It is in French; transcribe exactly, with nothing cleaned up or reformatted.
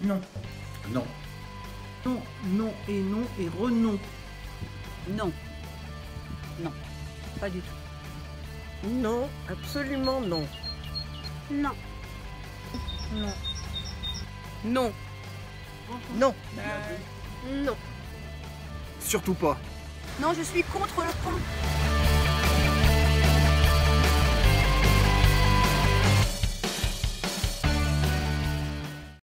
Non. Non. Non, non et non et renom. Non. Non. Pas du tout. Non, absolument non. Non. Non. Non. Non. Non. Surtout pas. Non, je suis contre le pont.